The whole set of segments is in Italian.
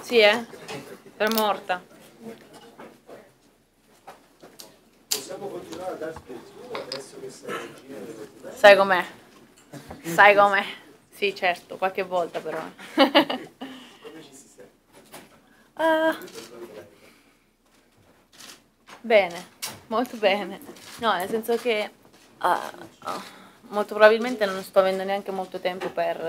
Sì, per morta. Possiamo continuare a darti il tuo adesso che sei regina delle tue. Sai com'è? Sai com'è? Sì, certo, qualche volta però. Come ci si sente? Ah, bene, molto bene. No, nel senso che molto probabilmente non sto avendo neanche molto tempo per...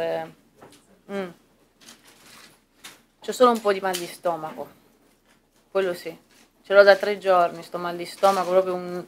C'ho solo un po' di mal di stomaco, quello sì. Ce l'ho da 3 giorni, sto mal di stomaco, proprio un...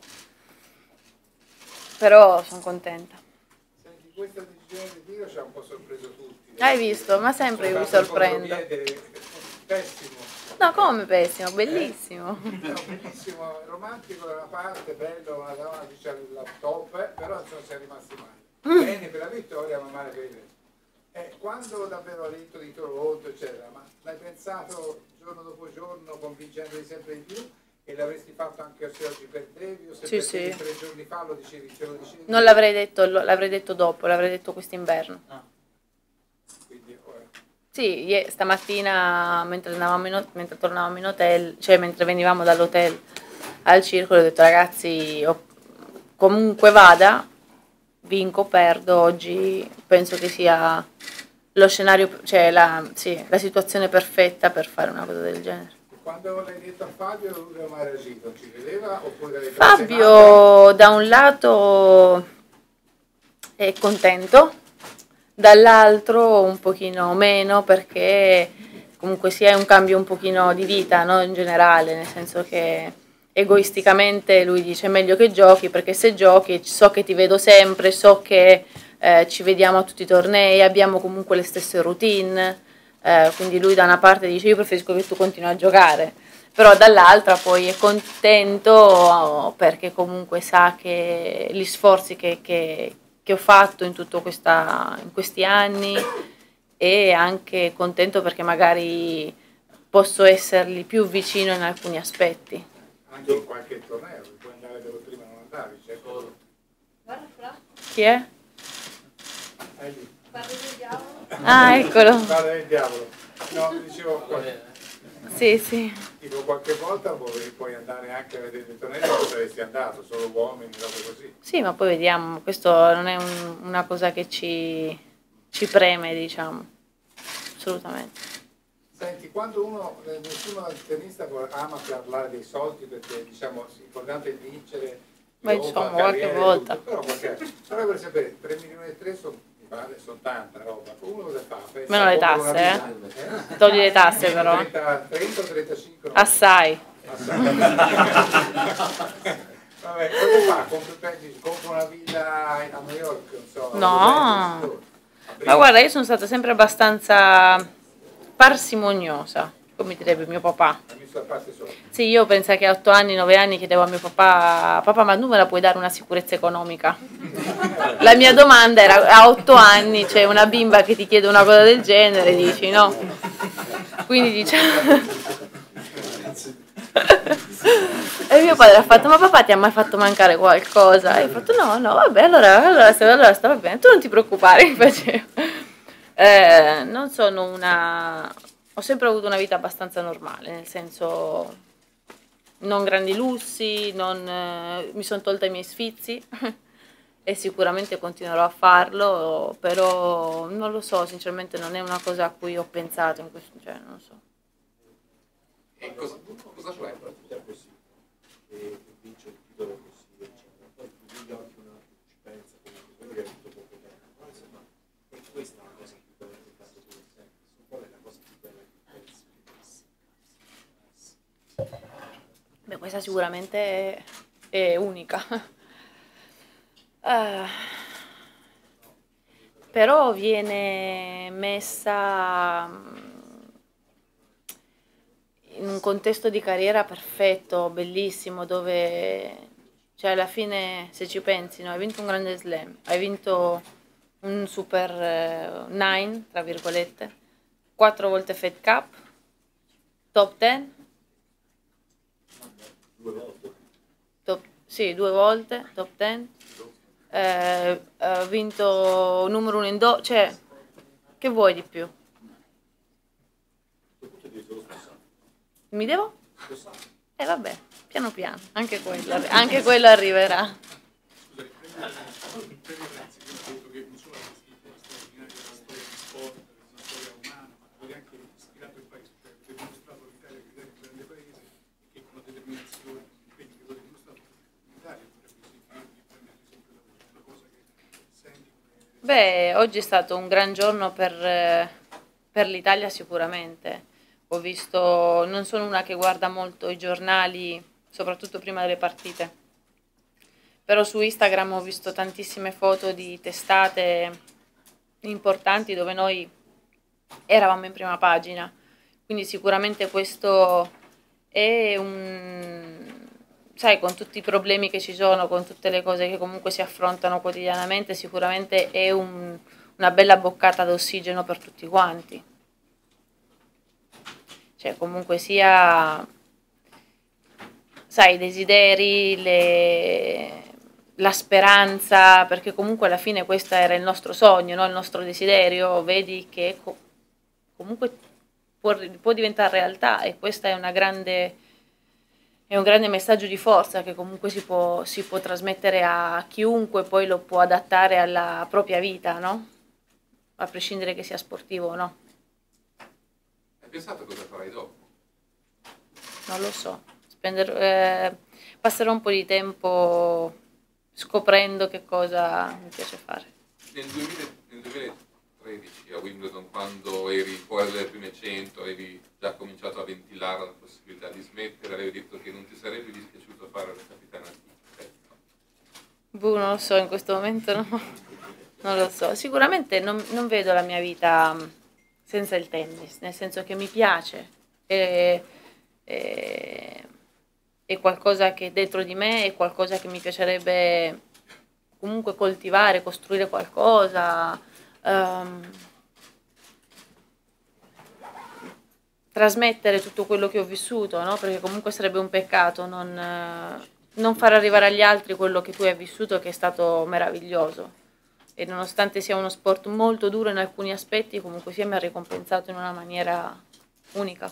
Però sono contenta. Senti, questa decisione di Dio ci ha un po' sorpreso tutti. Hai visto? Ma sempre io vi sorprendo. Pessimo. No, come pessimo, bellissimo. No, bellissimo, romantico da una parte, bello, una donna che c'ha il top, però non siamo rimasti male. Bene per la vittoria, ma male per il resto. Quando davvero hai detto di Toronto, eccetera, ma l'hai pensato giorno dopo giorno, convincendoti sempre di più? E l'avresti fatto anche se oggi perdevi o se Sì, perdevi sì. 3 giorni fa lo dicevi, ce lo dicevi? Non l'avrei detto, l'avrei detto dopo, l'avrei detto quest'inverno. Quindi ora. Sì, stamattina mentre tornavamo in hotel, cioè mentre venivamo dall'hotel al circolo, ho detto ragazzi, comunque vada, vinco, perdo, oggi penso che sia lo scenario, cioè la situazione perfetta per fare una cosa del genere. Quando l'hai detto a Fabio lui non ha mai reagito, ci credeva oppure l'hai Fabio da un lato è contento, dall'altro un pochino meno perché comunque sia un cambio un pochino di vita, no? In generale, nel senso che egoisticamente lui dice è meglio che giochi perché se giochi so che ti vedo sempre, so che ci vediamo a tutti i tornei, abbiamo comunque le stesse routine, quindi lui da una parte dice io preferisco che tu continui a giocare, però dall'altra poi è contento perché comunque sa che gli sforzi che ho fatto in in questi anni e anche contento perché magari posso essergli più vicino in alcuni aspetti. Anche in qualche torneo, puoi andare dove prima non andavi, certo. Chi è? È lì. Padre del diavolo. Ah, eccolo. Padre del diavolo. No, dicevo, sì, sì. Tipo qualche volta puoi andare anche a vedere i tornei dove saresti andato, solo uomini, robe così. Sì, ma poi vediamo, questo non è una cosa che ci preme, diciamo, assolutamente. Senti, quando nessuno tennista ama parlare dei soldi perché diciamo l'importante è vincere, ma insomma, qualche volta. Tutto, però per sapere, 3 milioni e 3 sono tanta roba, uno cosa fa? Meno le tasse, Togli le tasse però. 30 o 35? Assai. Vabbè, cosa fa? Compra una villa a New York, non so. No, ma guarda, io sono stata sempre abbastanza parsimoniosa, come direbbe mio papà. Sì, io penso che a 8 anni, 9 anni chiedevo a mio papà, papà, ma tu me la puoi dare una sicurezza economica? La mia domanda era, a 8 anni c'è una bimba che ti chiede una cosa del genere, dici no? Quindi diciamo... E mio padre ha fatto, ma papà ti ha mai fatto mancare qualcosa? E io ho fatto no, vabbè, allora sta va bene, tu non ti preoccupare, mi faceva. Non sono una... Ho sempre avuto una vita abbastanza normale, nel senso non grandi lussi, mi sono tolta i miei sfizi e sicuramente continuerò a farlo, però non lo so, sinceramente non è una cosa a cui ho pensato in questo, cioè non lo so. E cosa cioè? E vince il titolo così, eccetera. Poi New York un altro ci pensa, comunque quello che ha avuto poco tempo, insomma, e questa è la cosa più bella che fatto tu sempre, qual è la cosa più bella che pensi? Beh, questa sicuramente è unica. Però viene messa in un contesto di carriera perfetto, bellissimo, dove cioè alla fine, se ci pensi, no, hai vinto un grande slam, hai vinto un super nine, tra virgolette, 4 volte Fed Cup, top 10, sì, 2 volte, top 10, ha vinto numero 1 cioè, che vuoi di più? Mi devo? Vabbè, piano piano, anche quello arriverà. Scusa, il premio Renzi che ha detto che non solo ha scritto una straordinaria storia di sport, una storia umana, ma avete anche ispirato il paese, cioè avete dimostrato l'Italia che è un grande paese e che con la determinazione, impegni che avete dimostrato, l'Italia potrebbe sentirvi prendere sempre la voce, una cosa che senti come... Beh, oggi è stato un gran giorno per l'Italia sicuramente. Ho visto, non sono una che guarda molto i giornali, soprattutto prima delle partite, però su Instagram ho visto tantissime foto di testate importanti dove noi eravamo in prima pagina, quindi sicuramente questo è sai, con tutti i problemi che ci sono, con tutte le cose che comunque si affrontano quotidianamente, sicuramente è una bella boccata d'ossigeno per tutti quanti. Cioè, comunque sia, sai, i desideri, la speranza, perché comunque alla fine questo era il nostro sogno, no? Il nostro desiderio, vedi che comunque può diventare realtà e questo è un grande messaggio di forza che comunque si può trasmettere a chiunque, poi lo può adattare alla propria vita, no? A prescindere che sia sportivo o no. Hai pensato cosa farai dopo? Non lo so. Passerò un po' di tempo scoprendo che cosa mi piace fare. Nel 2013 a Wimbledon, quando eri fuori dalle prime 100, avevi già cominciato a ventilare la possibilità di smettere, avevi detto che non ti sarebbe dispiaciuto fare la capitana di Non lo so, in questo momento no. Non lo so. Sicuramente non vedo la mia vita senza il tennis, nel senso che mi piace. È qualcosa che dentro di me, è qualcosa che mi piacerebbe comunque coltivare, costruire qualcosa, trasmettere tutto quello che ho vissuto, no? Perché comunque sarebbe un peccato non far arrivare agli altri quello che tu hai vissuto, che è stato meraviglioso. E nonostante sia uno sport molto duro in alcuni aspetti, comunque sia mi ha ricompensato in una maniera unica.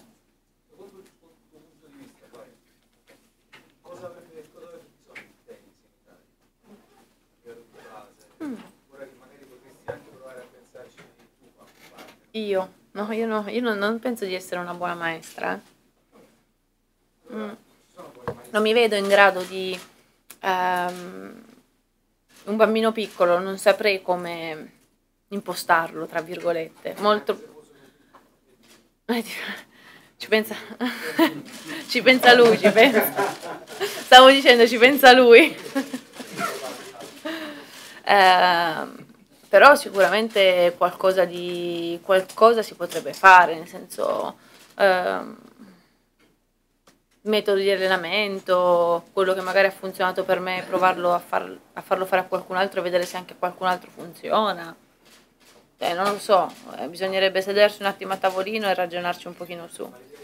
Io? No, io non penso di essere una buona maestra. Non mi vedo in grado di... un bambino piccolo, non saprei come impostarlo, tra virgolette. Molto... Ci pensa... ci pensa lui, ci pensa. Stavo dicendo, ci pensa lui. Però sicuramente qualcosa si potrebbe fare, nel senso metodi di allenamento, quello che magari ha funzionato per me, provarlo a farlo fare a qualcun altro e vedere se anche a qualcun altro funziona. Non lo so, bisognerebbe sedersi un attimo a tavolino e ragionarci un pochino su.